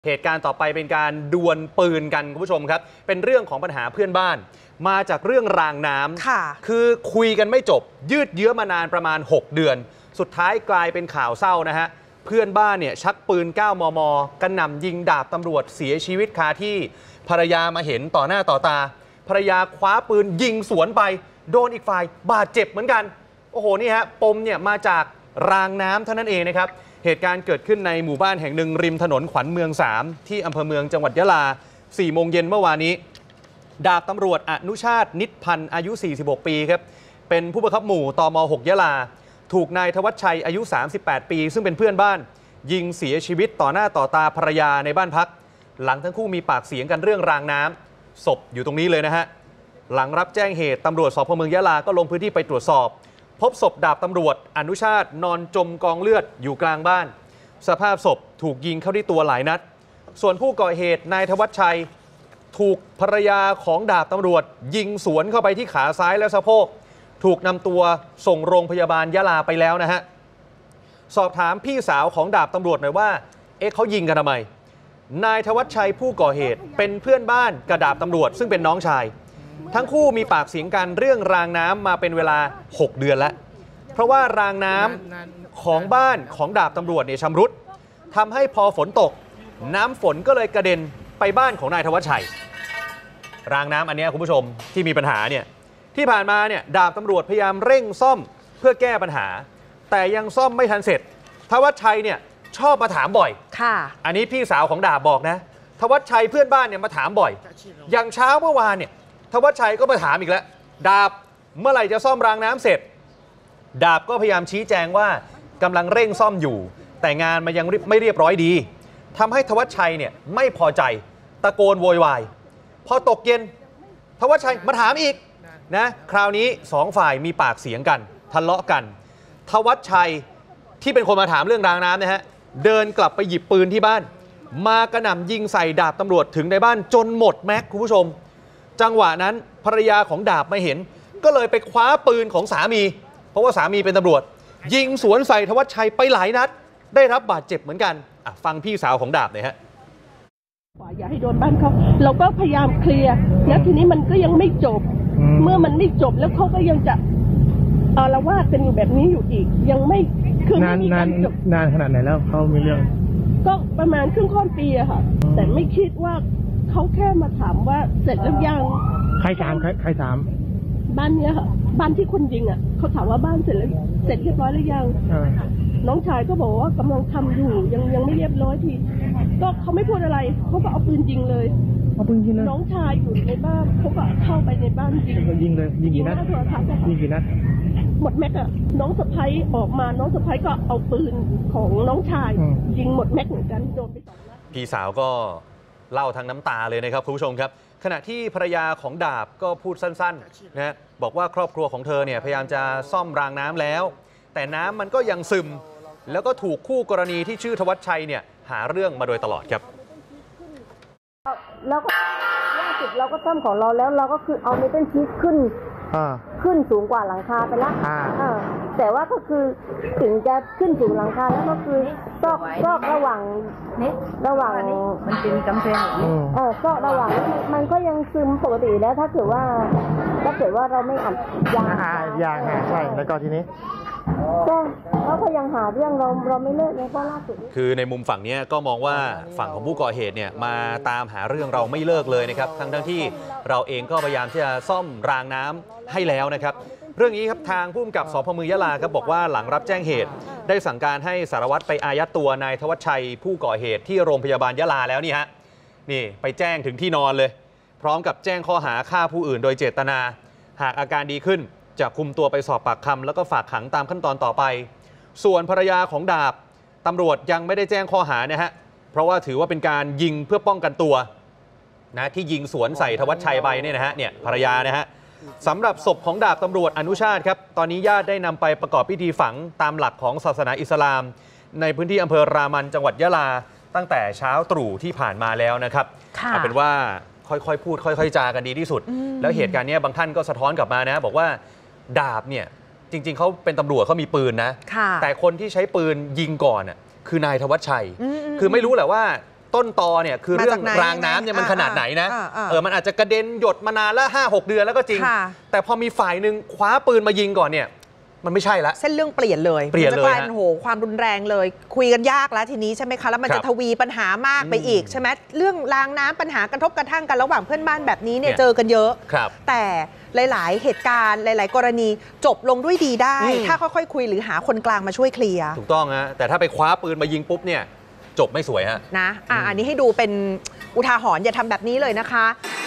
เหตุการณ์ต่อไปเป็นการดวลปืนกันคุณผู้ชมครับเป็นเรื่องของปัญหาเพื่อนบ้านมาจากเรื่องรางน้ำคือคุยกันไม่จบยืดเยื้อมานานประมาณ6 เดือนสุดท้ายกลายเป็นข่าวเศร้านะฮะเพื่อนบ้านเนี่ยชักปืน 9 มม.กระหน่ำยิงดาบตำรวจเสียชีวิตคาที่ภรรยามาเห็นต่อหน้าต่อตาภรรยาคว้าปืนยิงสวนไปโดนอีกฝ่ายบาดเจ็บเหมือนกันโอ้โหนี่ฮะปมเนี่ยมาจากรางน้ำเท่านั้นเองนะครับเหตุการณ์เกิดขึ้นในหมู่บ้านแห่งหนึ่งริมถนนขวัญเมือง3ที่อำเภอเมืองจังหวัดยะลา 4 โมงเย็นเมื่อวานนี้ดาบตำรวจอนุชาตินิตพันธ์อายุ 46 ปีครับเป็นผู้บังคับหมู่ตม 6 ยะลาถูกนายธวัชชัยอายุ 38 ปีซึ่งเป็นเพื่อนบ้านยิงเสียชีวิตต่อหน้าต่อตาภรรยาในบ้านพักหลังทั้งคู่มีปากเสียงกันเรื่องรางน้ำศพอยู่ตรงนี้เลยนะฮะหลังรับแจ้งเหตุตำรวจสพ.เมืองยะลาก็ลงพื้นที่ไปตรวจสอบพบศพดาบตำรวจอนุชาตินอนจมกองเลือดอยู่กลางบ้านสภาพศพถูกยิงเข้าที่ตัวหลายนัดส่วนผู้ก่อเหตุนายธวัชชัยถูกภรรยาของดาบตำรวจยิงสวนเข้าไปที่ขาซ้ายและสะโพกถูกนำตัวส่งโรงพยาบาลยะลาไปแล้วนะฮะสอบถามพี่สาวของดาบตำรวจหน่อยว่าเขายิงกันทำไมนายธวัชชัยผู้ก่อเหตุเป็นเพื่อนบ้านกับดาบตำรวจซึ่งเป็นน้องชายทั้งคู่มีปากเสียงกันเรื่องรางน้ำมาเป็นเวลา6 เดือนแล้วเพราะว่ารางน้ำของบ้านของดาบตำรวจเนี่ยชำรุดทำให้พอฝนตกน้ำฝนก็เลยกระเด็นไปบ้านของนายธวัชชัยรางน้ำอันนี้คุณผู้ชมที่มีปัญหาเนี่ยที่ผ่านมาเนี่ยดาบตำรวจพยายามเร่งซ่อมเพื่อแก้ปัญหาแต่ยังซ่อมไม่ทันเสร็จธวัชชัยเนี่ยชอบมาถามบ่อยอันนี้พี่สาวของดาบบอกนะธวัชชัยเพื่อนบ้านเนี่ยมาถามบ่อยอย่างเช้าเมื่อวานเนี่ยธวัชชัยก็มาถามอีกแล้วดาบเมื่อไหร่จะซ่อมรางน้ำเสร็จดาบก็พยายามชี้แจงว่ากำลังเร่งซ่อมอยู่แต่งานมันยังไม่เรียบร้อยดีทำให้ธวัชชัยเนี่ยไม่พอใจตะโกนโวยวายพอตกเย็นธวัชชัยมาถามอีกนะคราวนี้2 ฝ่ายมีปากเสียงกันทะเลาะกันธวัชชัยที่เป็นคนมาถามเรื่องรางน้ำนะฮะเดินกลับไปหยิบปืนที่บ้านมากระหน่ำยิงใส่ดาบตำรวจถึงในบ้านจนหมดแม็กซ์คุณผู้ชมจังหวะนั้นภรรยาของดาบไม่เห็นก็เลยไปคว้าปืนของสามีเพราะว่าสามีเป็นตำรวจยิงสวนใส่ธวัชชัยไปหลายนัดได้รับบาดเจ็บเหมือนกันฟังพี่สาวของดาบหน่อยฮะอย่าให้โดนบ้านเขาเราก็พยายามเคลียร์แล้วทีนี้มันก็ยังไม่จบเมื่อมันไม่จบแล้วเขาก็ยังจะอาละวาดกันอยู่แบบนี้อยู่อีกยังไม่คือนานขนาดไหนแล้วเขามีเรื่องก็ประมาณครึ่งค่อนปีอะค่ะแต่ไม่คิดว่าเขาแค่มาถามว่าเสร็จแล้วยังใครถามบ้านเนี้ยค่ะบ้านที่คนยิงอ่ะเขาถามว่าบ้านเสร็จเรียบร้อยหรือยังน้องชายก็บอกว่ากำลังทำอยู่ยังไม่เรียบร้อยทีก็เขาไม่พูดอะไรเขาก็เอาปืนยิงเลยน้องชายอยู่ในบ้านเขาก็เข้าไปในบ้านยิงเลยยิงกี่นัดยิงกี่นัดหมดแม็กอะน้องสะใภ้ออกมาน้องสะใภ้ก็เอาปืนของน้องชายยิงหมดแม็กเหมือนกันโดนไป2 นัดพี่สาวก็เล่าทั้งน้ำตาเลยนะครับคุณผู้ชมครับขณะที่ภรรยาของดาบก็พูดสั้นๆนะบอกว่าครอบครัวของเธอเนี่ยพยายามจะซ่อมรางน้ำแล้วแต่น้ำมันก็ยังซึมแล้วก็ถูกคู่กรณีที่ชื่อธวัชชัยเนี่ยหาเรื่องมาโดยตลอดครับแล้วก็ล่าสุดเราก็ซ่อมของเราแล้วเราก็คือเอาเมทัลชีทขึ้นสูงกว่าหลังคาไปแล้วแต่ว่าก็คือถึงจะขึ้นสูงหลังคาแล้วก็คือซอกระหว่างมันเป็นกำแพงซอกระหว่างมันก็ยังซึมปกติแล้วถ้าเกิดว่าเราไม่อัดยางใช่แล้วก็ทีนี้ก็เขาก็ยังหาเรื่องเราไม่เลิกเลยเพราะล่าสุดคือในมุมฝั่งนี้ก็มองว่าฝั่งของผู้ก่อเหตุเนี่ยมาตามหาเรื่องเราไม่เลิกเลยนะครับทั้งที่เราเองก็พยายามที่จะซ่อมรางน้ำให้แล้วนะครับเรื่องนี้ครับทางผู้กำกับสพ.เมืองยะลาครับบอกว่าหลังรับแจ้งเหตุได้สั่งการให้สารวัตรไปอายัดตัวนายธวัชชัยผู้ก่อเหตุที่โรงพยาบาลยะลาแล้วนี่ฮะนี่ไปแจ้งถึงที่นอนเลยพร้อมกับแจ้งข้อหาฆ่าผู้อื่นโดยเจตนาหากอาการดีขึ้นจะคุมตัวไปสอบปากคำแล้วก็ฝากขังตามขั้นตอนต่อไปส่วนภรรยาของดาบตำรวจยังไม่ได้แจ้งข้อหานะฮะเพราะว่าถือว่าเป็นการยิงเพื่อป้องกันตัวนะที่ยิงสวนใส่ธวัชชัยไปเนี่ยนะฮะเนี่ยภรรยานะฮะสำหรับศพของดาบตำรวจอนุชาติครับตอนนี้ญาติได้นำไปประกอบพิธีฝังตามหลักของศาสนาอิสลามในพื้นที่อำเภอรามันจังหวัดยะลาตั้งแต่เช้าตรู่ที่ผ่านมาแล้วนะครับเอาเป็นว่าค่อยๆพูดค่อยๆจากันดีที่สุดแล้วเหตุการณ์นี้บางท่านก็สะท้อนกลับมานะบอกว่าดาบเนี่ยจริงๆเขาเป็นตำรวจเขามีปืนนะแต่คนที่ใช้ปืนยิงก่อนคือนายธวัชชัยคือไม่รู้แหละว่าต้นตอเนี่ยคือเรื่องรางน้ำเนี่ยมันขนาดไหนนะมันอาจจะกระเด็นหยดมานานแล้ว5-6 เดือนแล้วก็จริงแต่พอมีฝ่ายหนึ่งคว้าปืนมายิงก่อนเนี่ยมันไม่ใช่ละเส้นเรื่องเปลี่ยนเลยมันจะกลายเป็นความรุนแรงเลยคุยกันยากแล้วทีนี้ใช่ไหมคะแล้วมันจะทวีปัญหามากไปอีกใช่ไหมเรื่องรางน้ำปัญหากระทบกระทั่งกันระหว่างเพื่อนบ้านแบบนี้เนี่ยเจอกันเยอะแต่หลายๆเหตุการณ์หลายๆกรณีจบลงด้วยดีได้ถ้าค่อยๆคุยหรือหาคนกลางมาช่วยเคลียร์ถูกต้องฮะแต่ถ้าไปคว้าปืนมายิงปุ๊บเนี่ยจบไม่สวยฮะนะอันนี้ให้ดูเป็นอุทาหรณ์อย่าทำแบบนี้เลยนะคะ